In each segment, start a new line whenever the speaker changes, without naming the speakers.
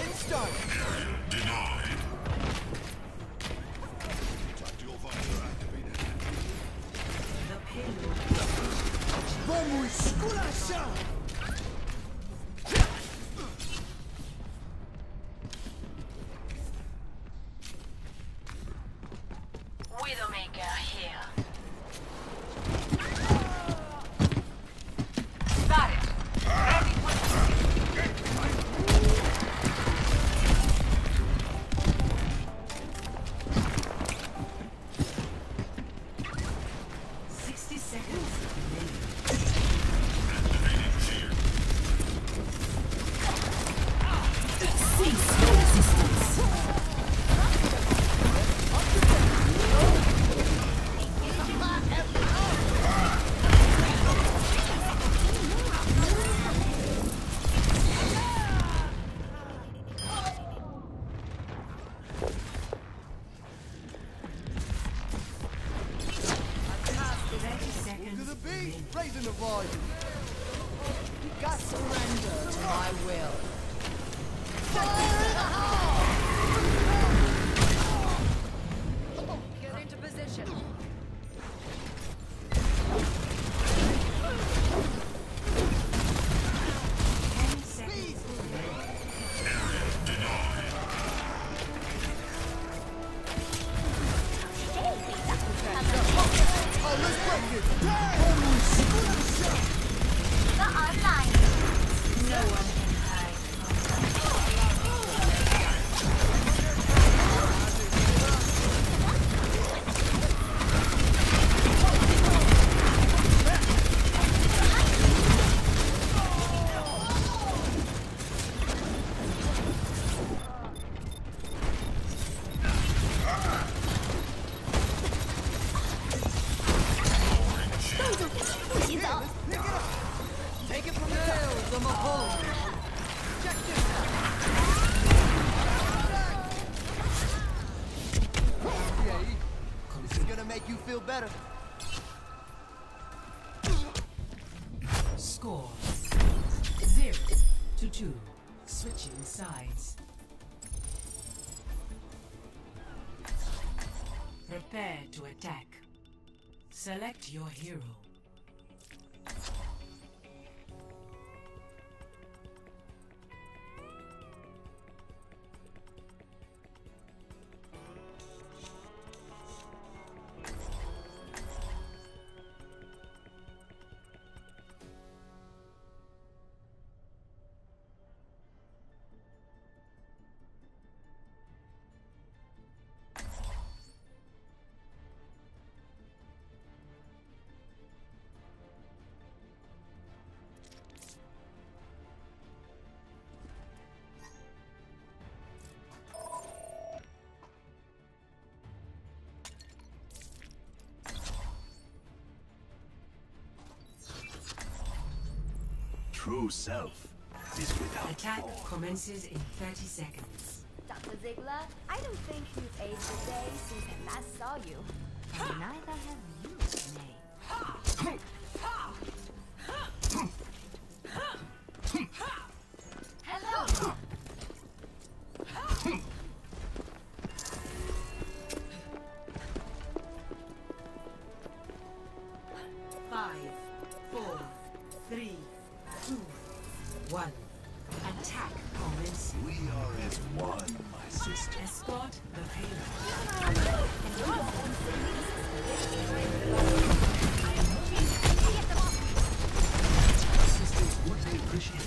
Start.
Denied.
Vamos esculachar!
Widowmaker here. Got it. Ready for
raising the volume. You got
Surrender to my will.
fire in the hole!
Get into position.
Oh, let's break it! Vamos esculachar!
the online. No one can hide.
Take it from the tails of my home. Check this out. Yeah, this is gonna make you feel better.
Score 0-2. Switching sides. Prepare to attack. Select your hero.
True self is without
Attack
form.
commences in 30 seconds.
Dr. Ziegler, I don't think you've aged a day since I last saw you. And neither have you, May. Hello!
5, 4, 3, 2, 1. Attack commence.
We are as one, my sister.
Escort the payload.
Sisters would be appreciated.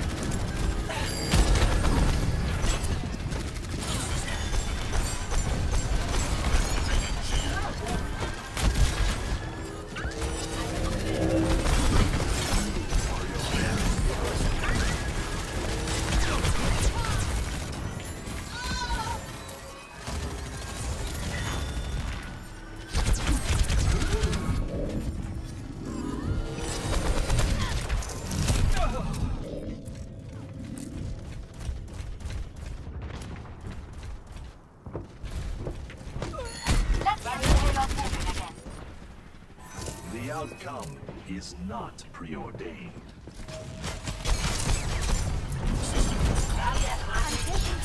The outcome is not preordained.
I'm taking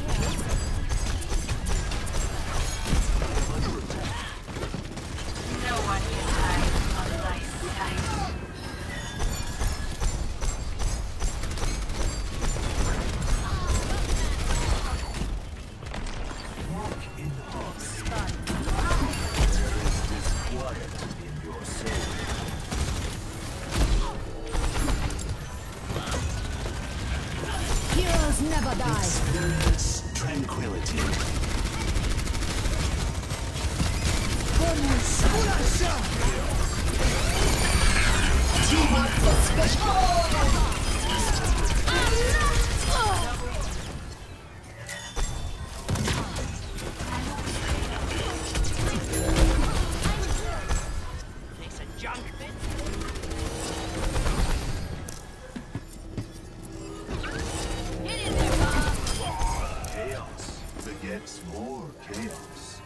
Chaos begets more chaos.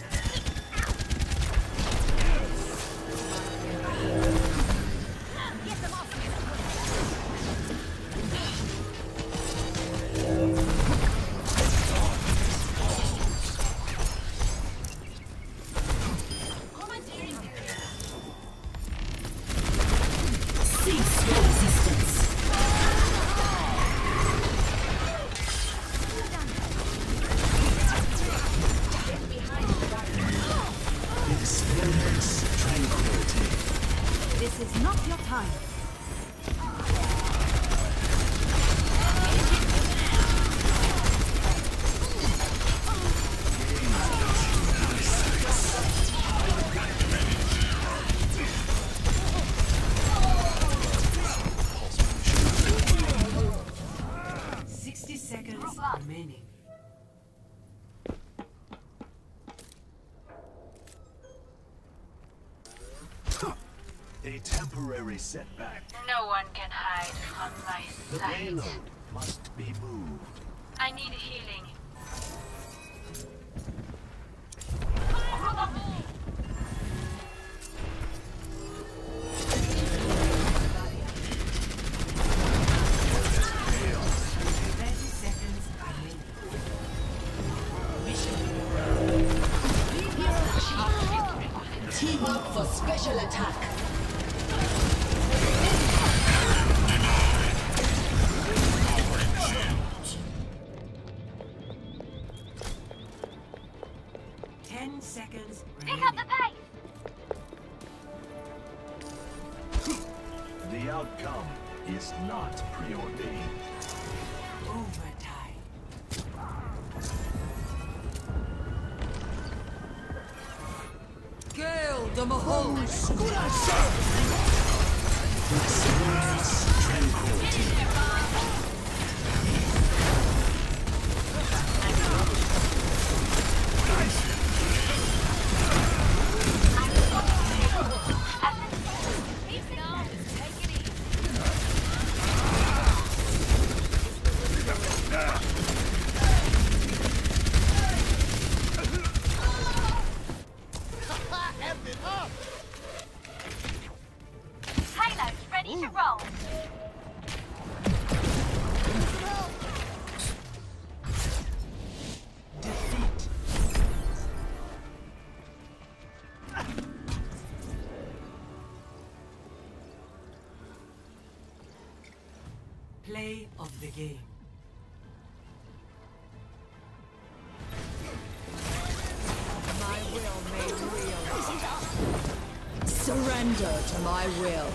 Cease your resistance.
Experience tranquility.
This is not your time.
Seconds remaining.
A temporary setback.
No one can hide from my
The
sight.
payload must be moved.
I need healing.
Teamwork for special attack. Seconds
Pick up the pace.
The outcome is not preordained.
overtime.
Gale de Mahol.
Payload ready to roll.
Defeat. Play of the game.
My will made real. Surrender to my will.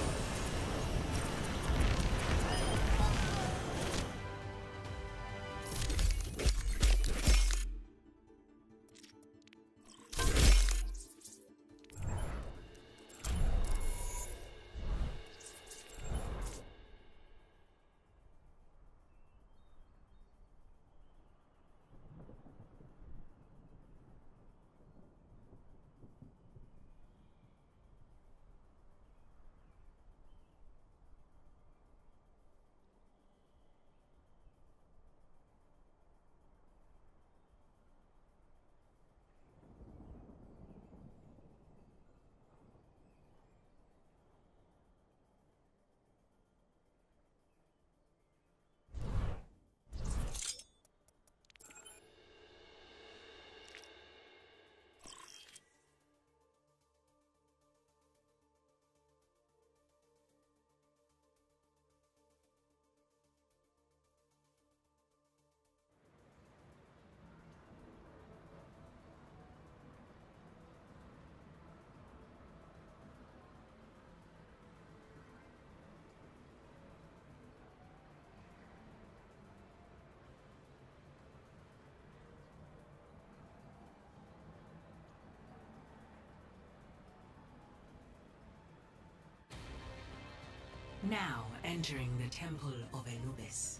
Now entering the Temple of Anubis.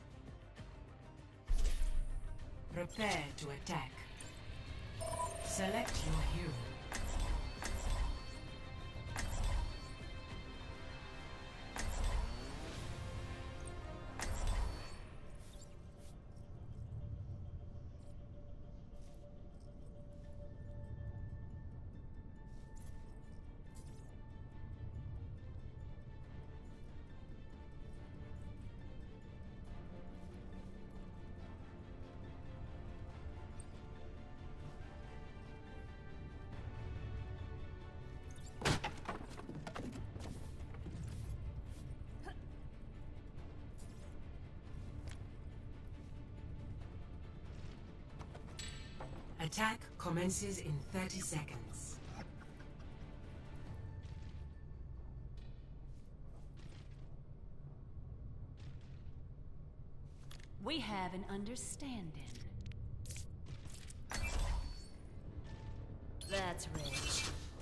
Prepare to attack. Select your hero. Attack commences in 30 seconds.
We have an understanding. That's rich.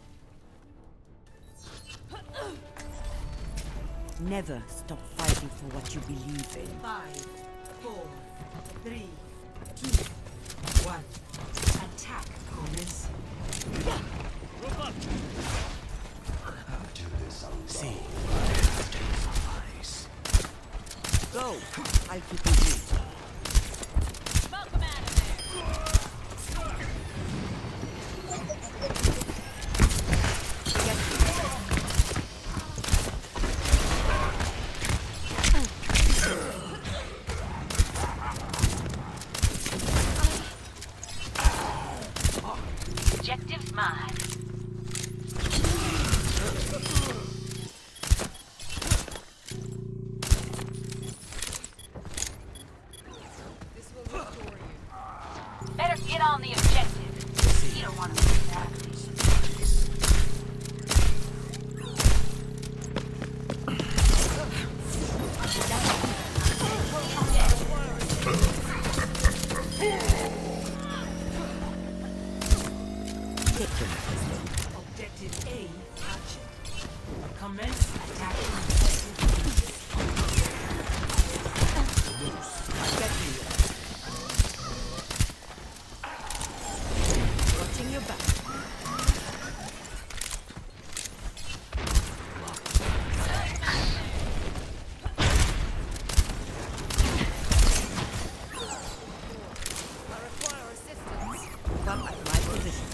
Never stop fighting for what you believe in.
5, 4, 3, 2, 1. Attack commence.
See.
Go! I'll keep you busy.
Smoke 'em out of there!
Objectives mine.
This will restore you.
Better get on the objective. You don't want to miss that.
Objective A captured. Commence attacking.
Watching your back.
I require assistance.
Come at my position.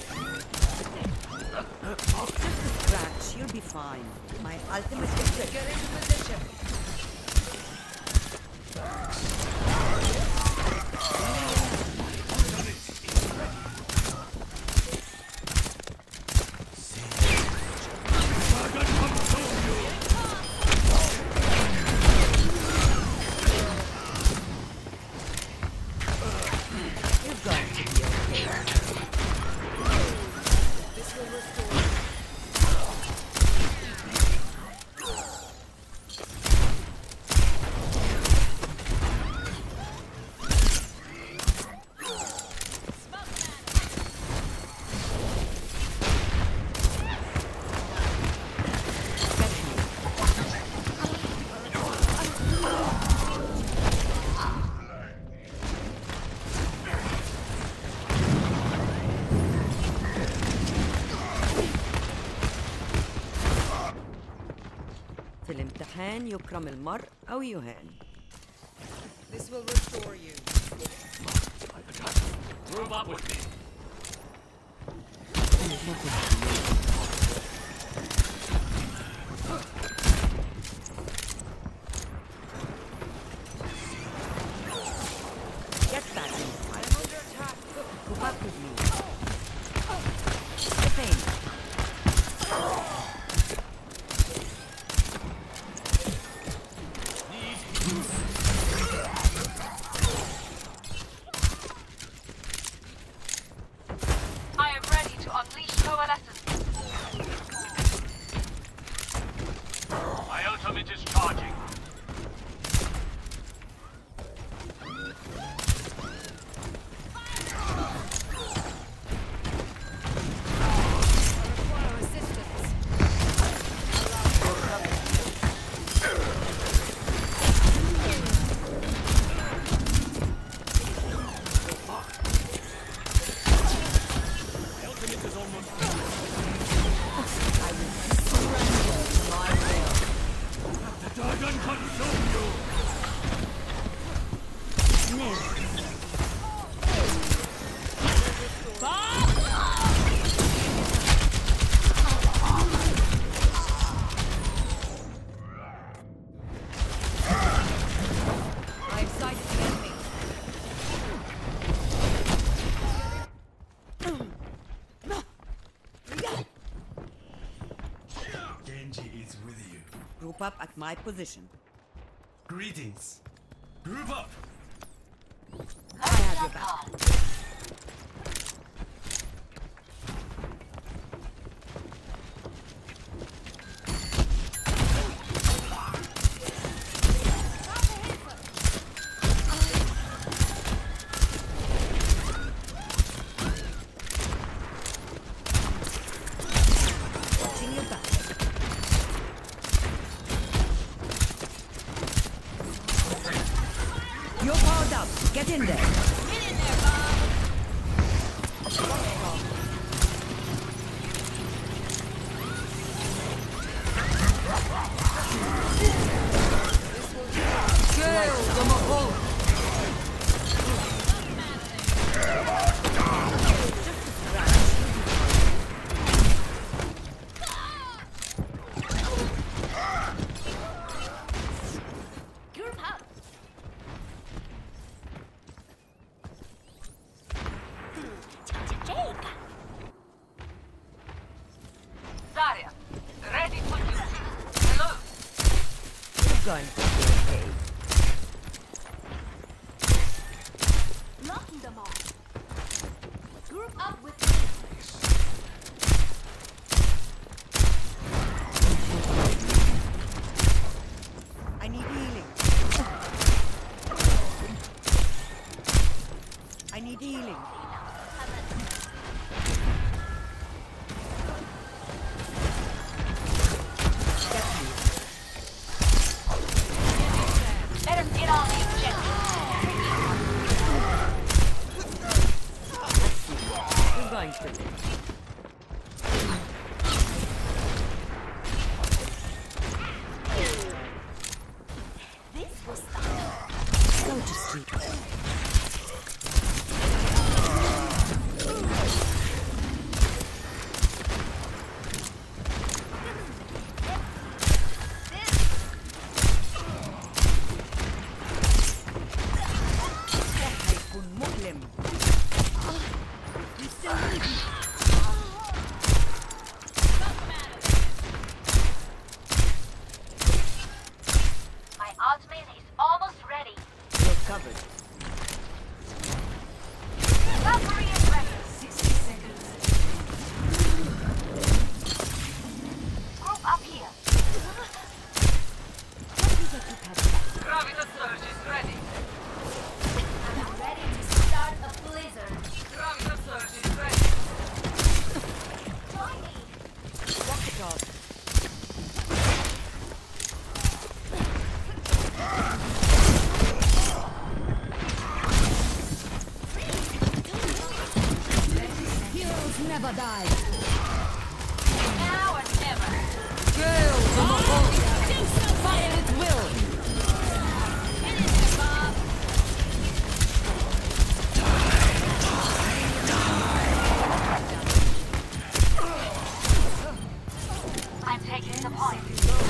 Just a scratch, you'll be fine. My ultimate objective.
Get into position.
You've got to be okay.
This will restore you.
في الامتحان يكرم المرء أو يهان.
This will restore you.
Move up with me.
Get back in the fight.
I'm under attack.
Go back with me. Defend.
I am ready to unleash coalescence.
My ultimate is charging.
up at my position.
Greetings. Group up.
I have your back. Watching your back. You're powered up. Get in there.
Get in there, Bob.
Kill the Mahal.
Group up. Jake.
Zarya, ready for duty. Hello.
You're going to be okay.
Locking them all. Group up with me.
I need healing. I need healing. Get me.
Let us get on the objective.
We're going to live.
This was stop.
Go to sleep. هيكون مؤلم.
My ultimate is almost ready.
You're covered.
Valkyrie is ready.
60 seconds.
Group up here. Graviton surge is ready.
I'm ready to start a blizzard.
Graviton surge is ready.
Join me.
Walk it off. Heroes never die.
Now or never.
Kill the Mahal. Fire at will.
Get in there, Bob. I'm taking the point.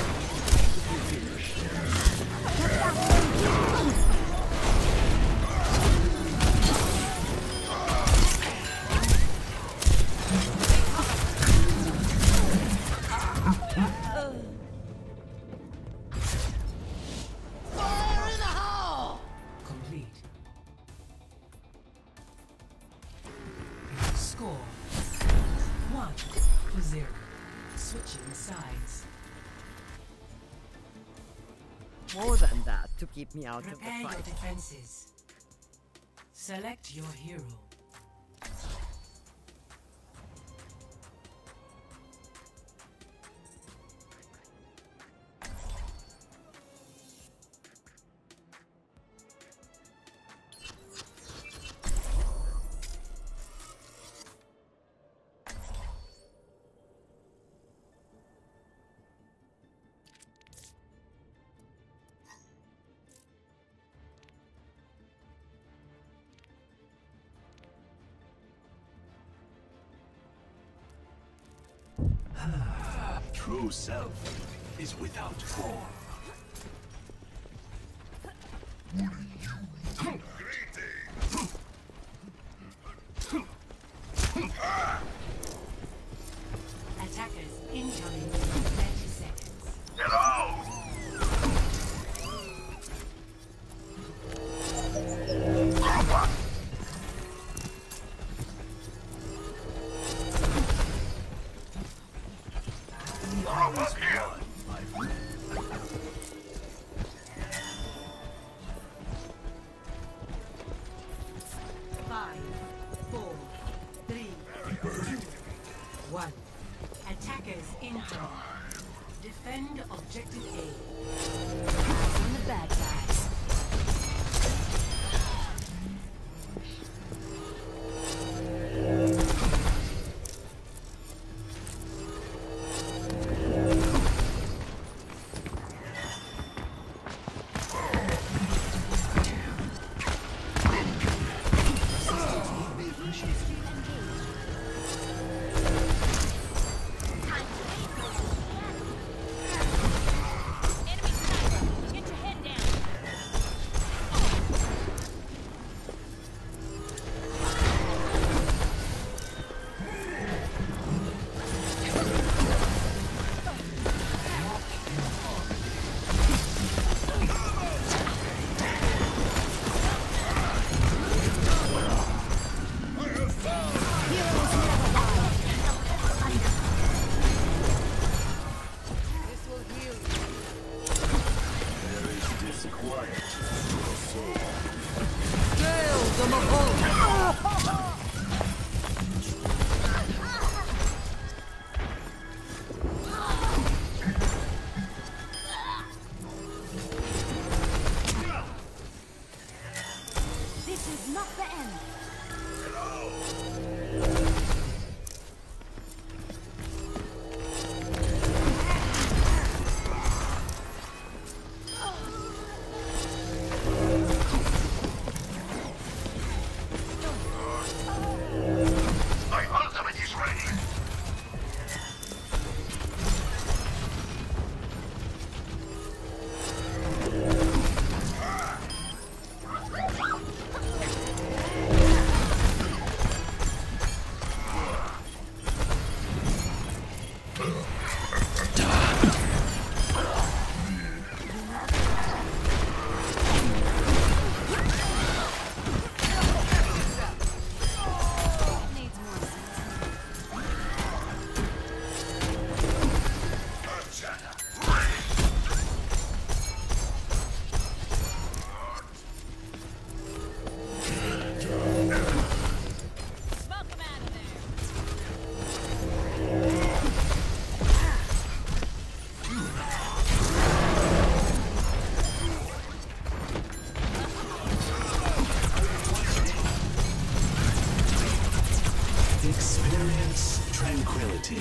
Complete. Score 1-0. Switching sides.
More than that to keep me out of the
Prepare your
fight.
defenses. Select your hero.
True self is without form.
Attackers incoming in 30 seconds.
Get out!
1. Attackers incoming. Defend objective A.
On the bad guys.
This will heal you.
There is disquiet.
Gale the Mahal.
This is not the end.
My ultimate is ready.
Needs more sense.
Smoke him out of there.
Experience tranquility.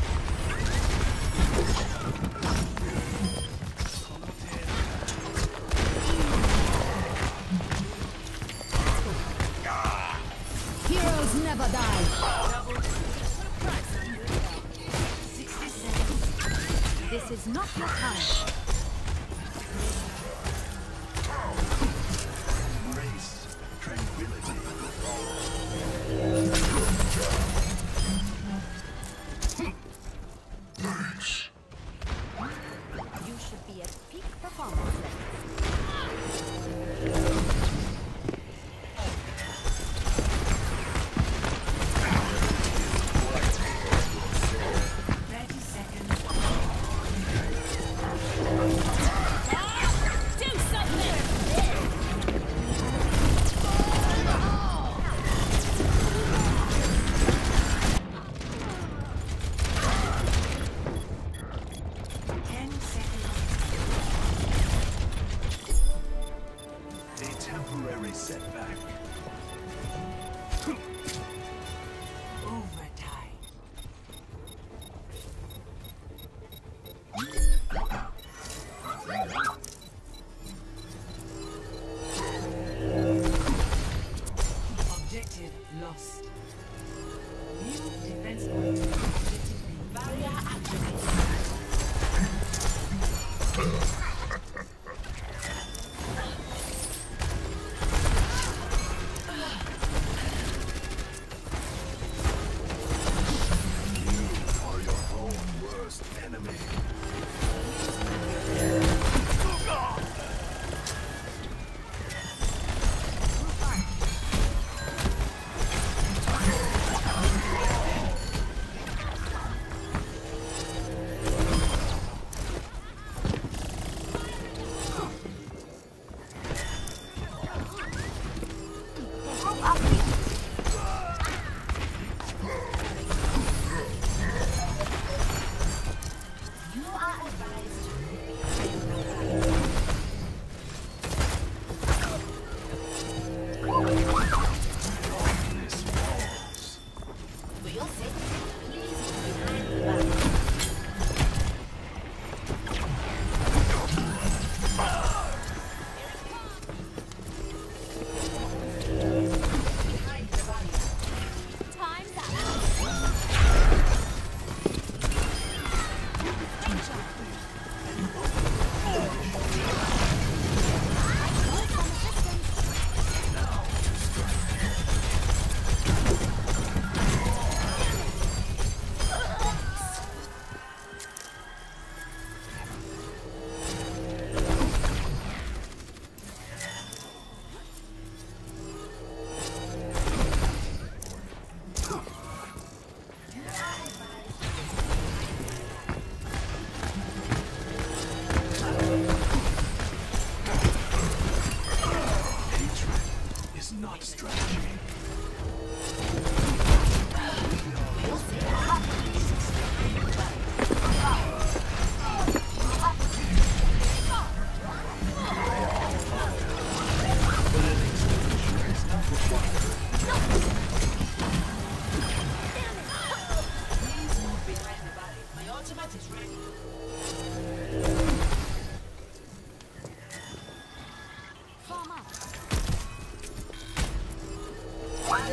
Heroes never die.
60 seconds.
This is not your time.
Embrace tranquility.
You should be at peak performance levels.
30 seconds.
Do something!
10 seconds.
A temporary setback.
Overtime. Objective lost. New defense point. Objective B. Barrier activated.
You are your own worst enemy.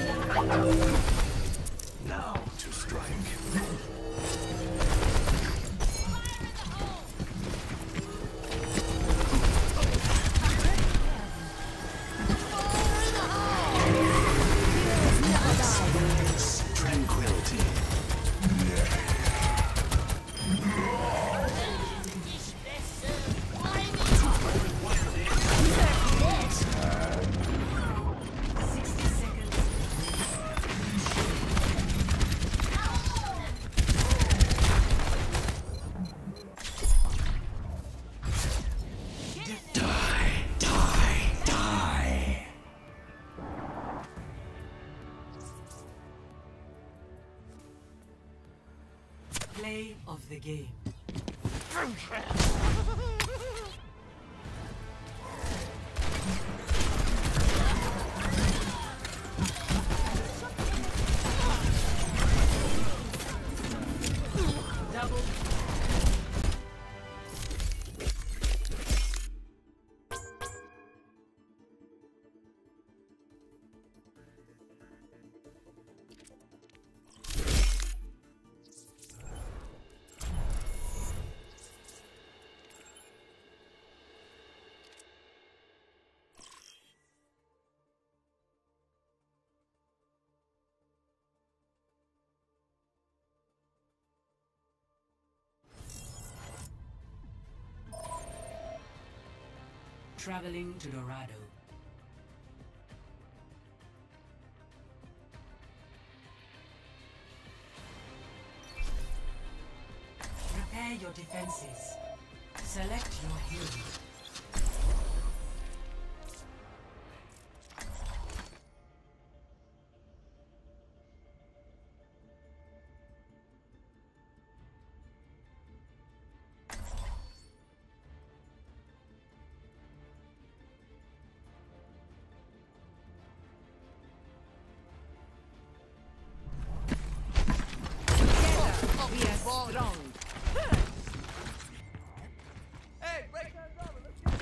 Now to strike. Tranquility.
Play of the game. Double. Traveling to Dorado. Prepare your defenses. Select your hero.
We are strong.
Hey, break that rubber. Let's get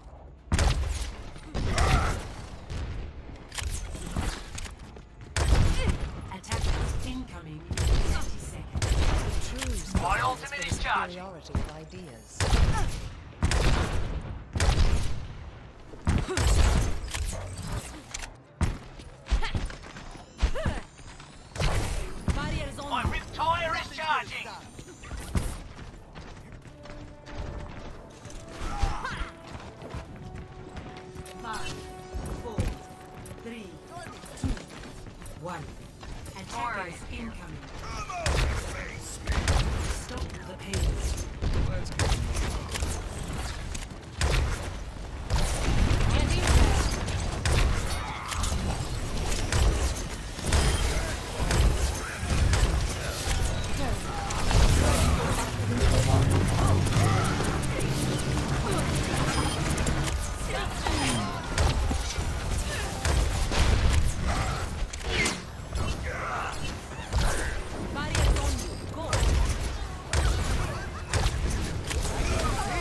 Attackers incoming in 30 seconds.
True.
My ultimate is charged.
Superiority of ideas. Barriers on.
My rip tire is charging.
5, 4, 3, 2, 1. Attackers incoming. Stop the pain.
Barriers on you. Go.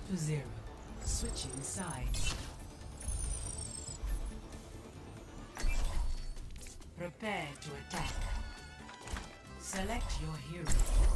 to 0. Switching sides. Prepare to attack. Select your hero.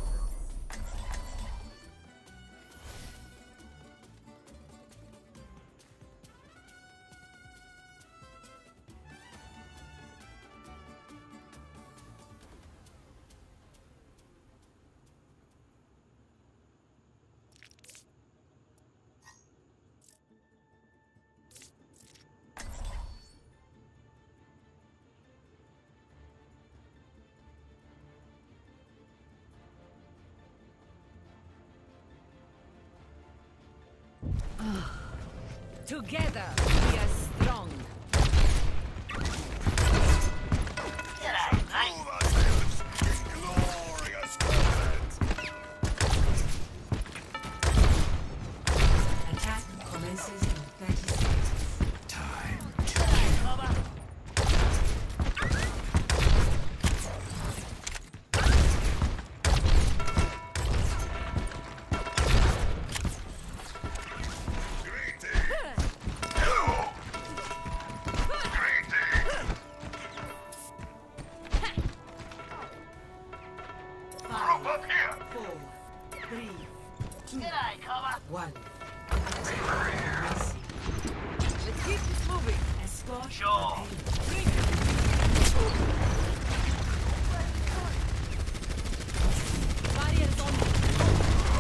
Together, we are strong.
G'day, mate.
Glorious moment.
Attack commences in 30 seconds.
Time.
G'day, Bubba.
Group up here.
4, 3, 2,
G'day, Cobber.
1. Attack commencing.
Let's keep this moving.
Escort
Sure.
Barriers on.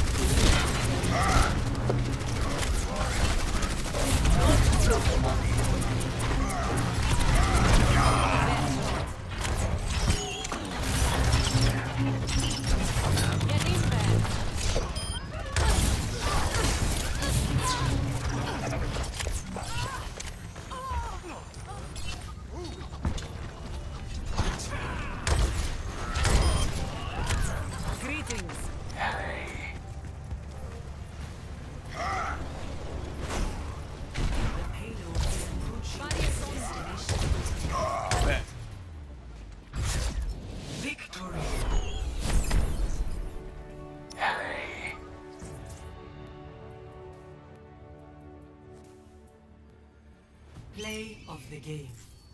Get in there. Greetings.
the payload is approaching its destination. Victory! Play of the game.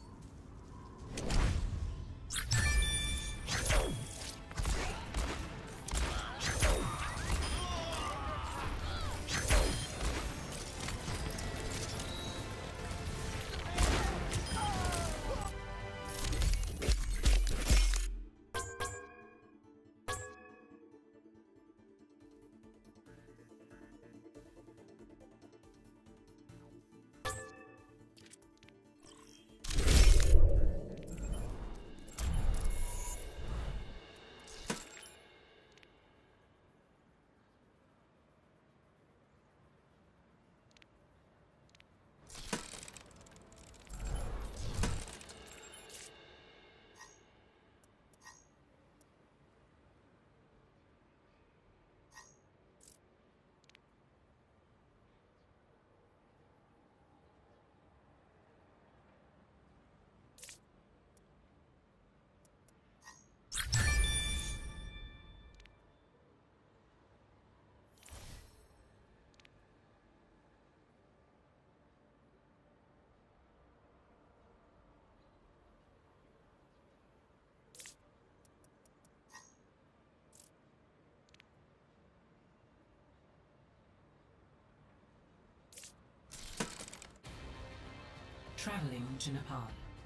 Traveling to Nepal.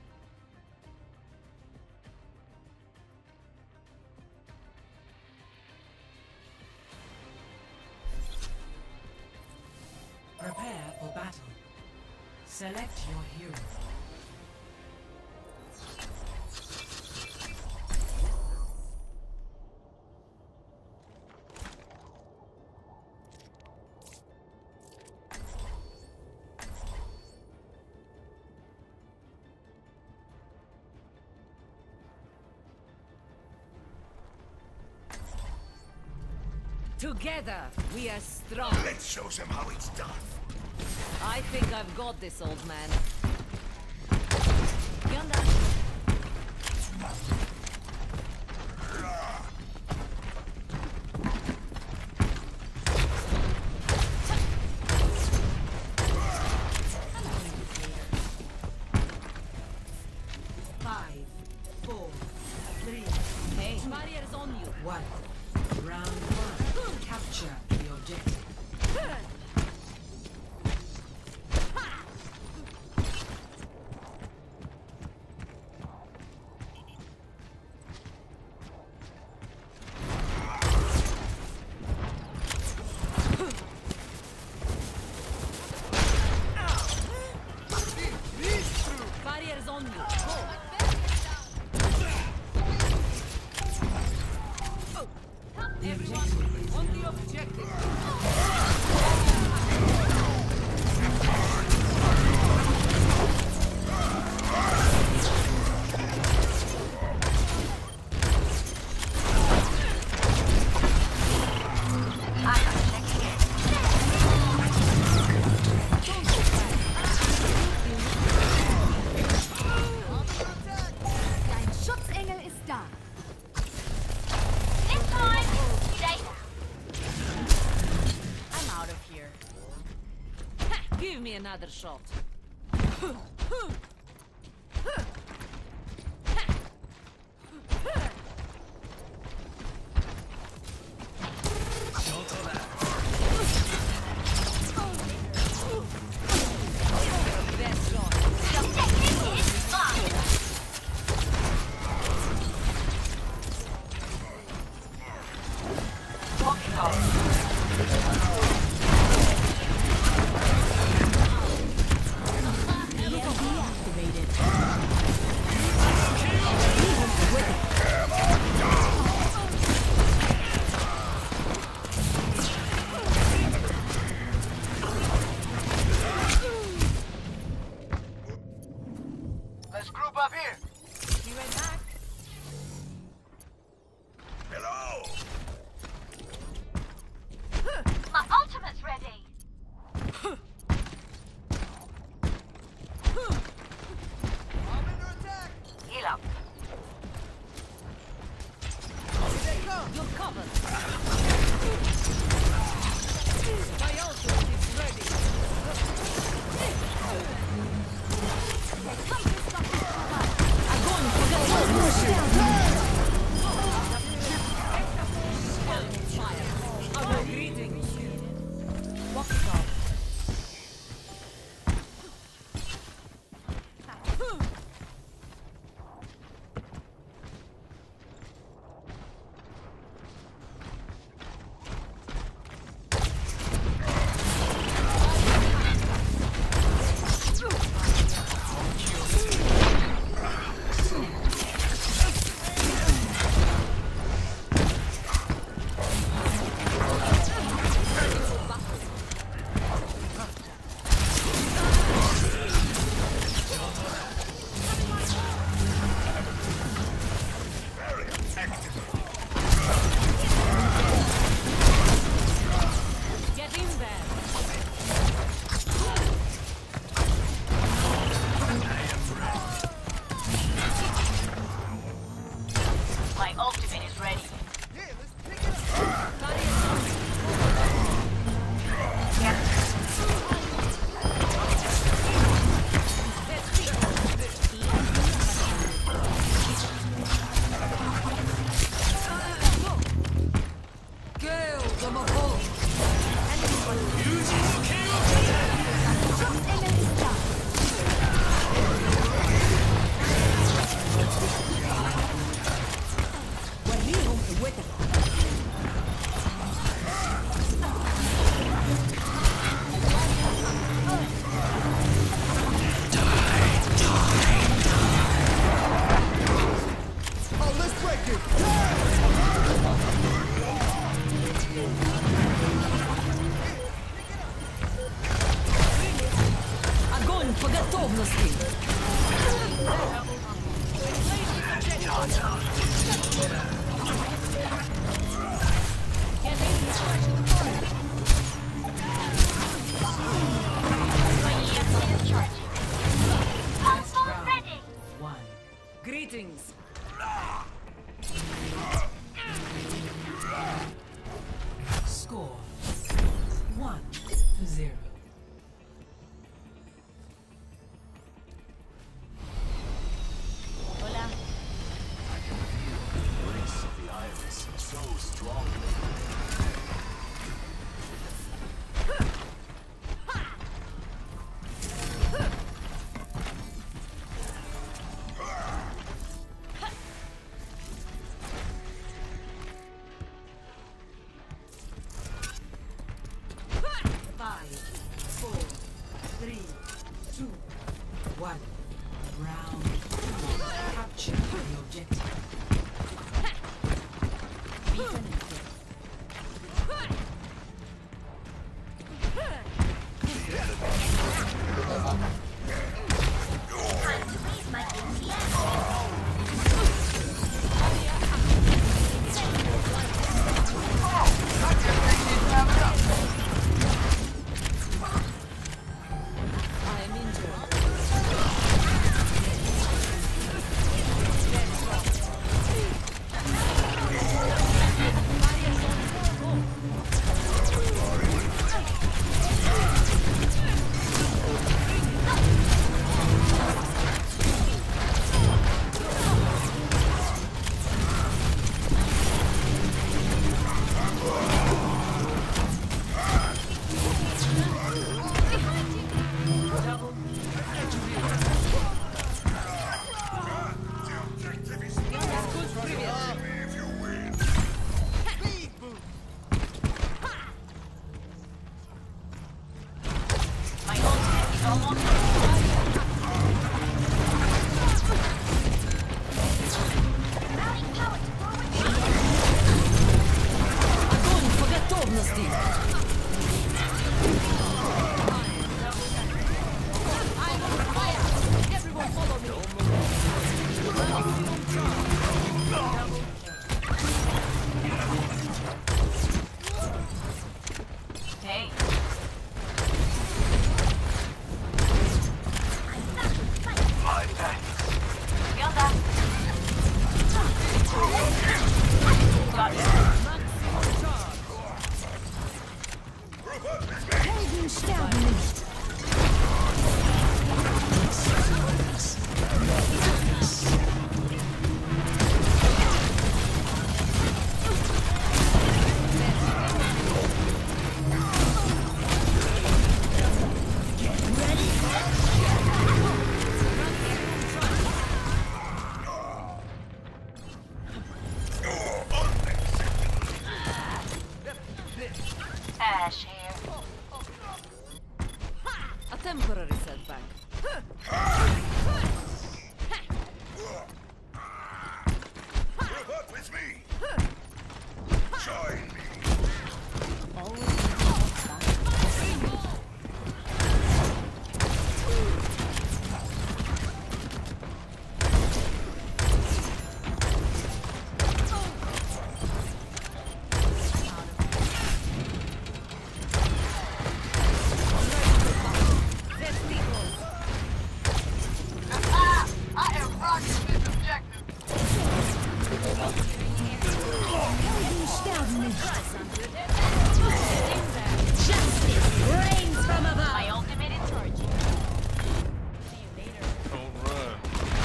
Prepare for battle. Select your hero.
Together, we are strong.
Let's show them how it's done.
I think I've got this, old man. Yonder.
Round one. Capture the objective.
Barriers on you. Go. Everyone on the objective.
Dein Schutzengel ist da.
This time, stay down.
I'm out of here.
Give me another shot. Best shot.
The objective is mine.
Let's group up here.
Be right back.
Hello.
My ultimate Ash here.
A temporary setback.
Work with me. Join me.
I am rocking this objective.
Rains from above.
My ultimate is charging. See you later.
Don't run.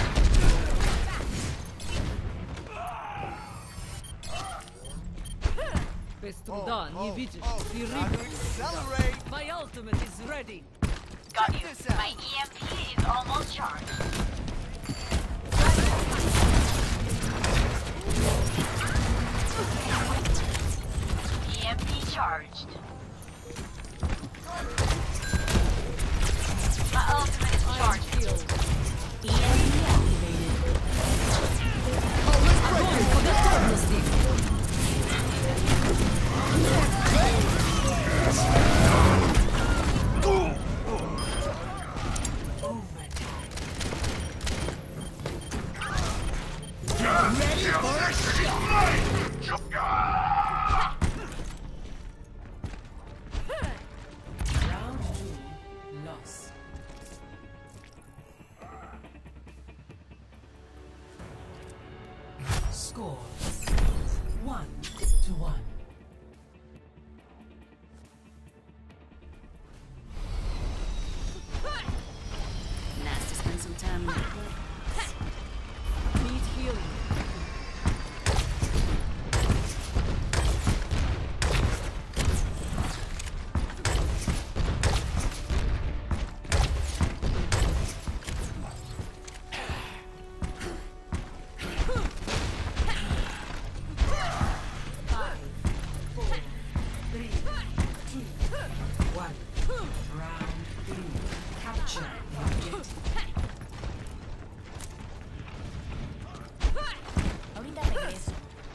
Bez truda, nie widzisz. Ty
Time to accelerate.
My ultimate is ready.
Got you.
this out.
My EMP is almost charged. EMP charged. My ultimate is charged.
Kill.
Round 2 lost. Score 1-1.
Nice to spend some time in the club.
Need healing.
Round 3. Capture the objective.
Ahorita regreso.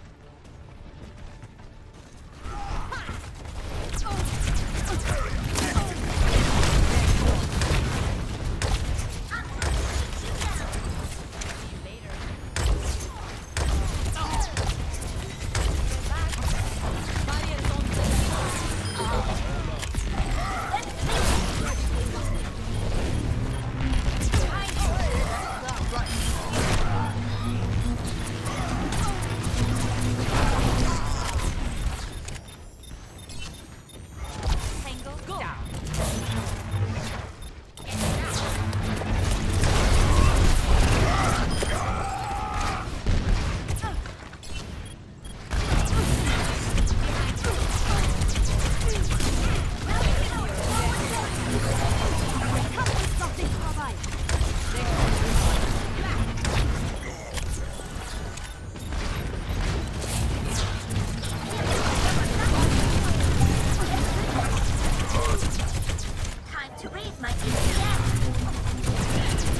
Time to raise my EMP.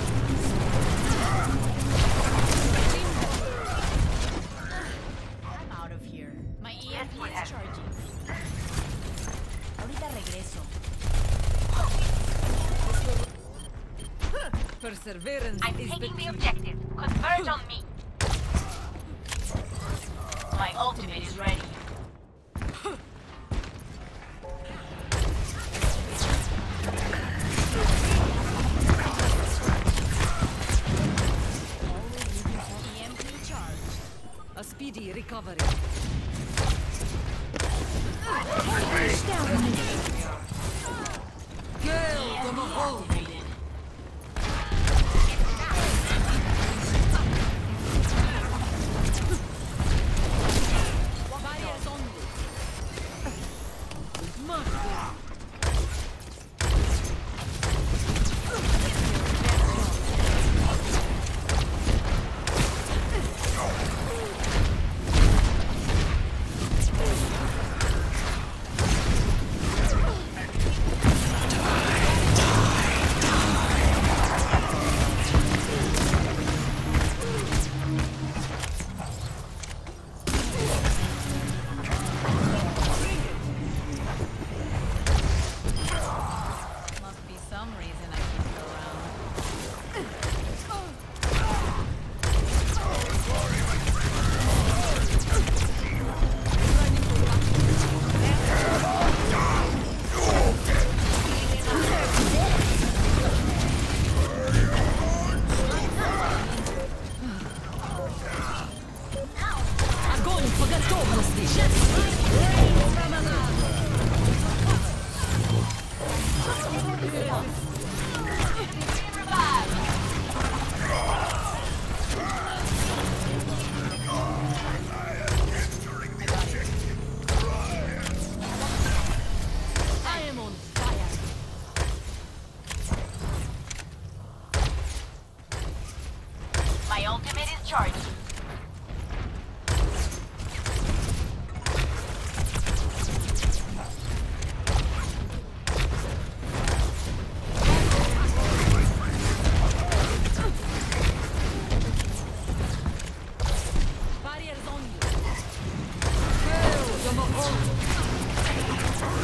I'm out of here.
My EMP is charging.
Ahorita regreso.
Perseverance
I'm
is the
taking the
key.
objective. Converge on me. My ultimate is ready. EMP charged.
A speedy recovery. Girl from above.
Activated.
Barriers only. Must
them a hole.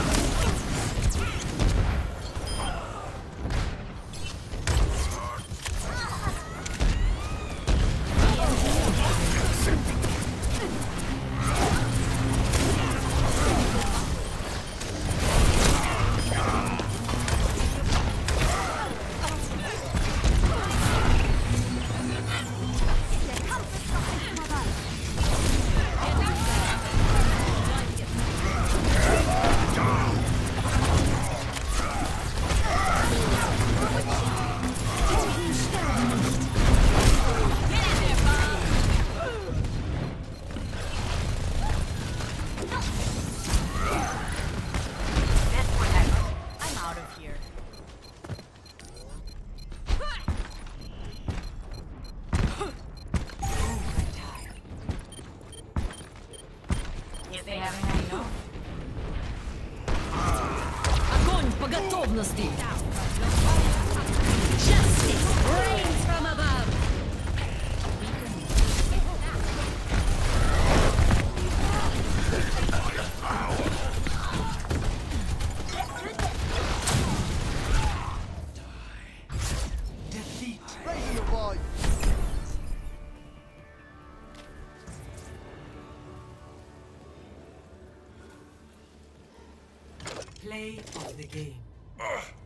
I'm out of here.
If they haven't had enough.
Огонь по готовности! Justice reigns from above!
Defeat. Raising the volume.
Play of the game.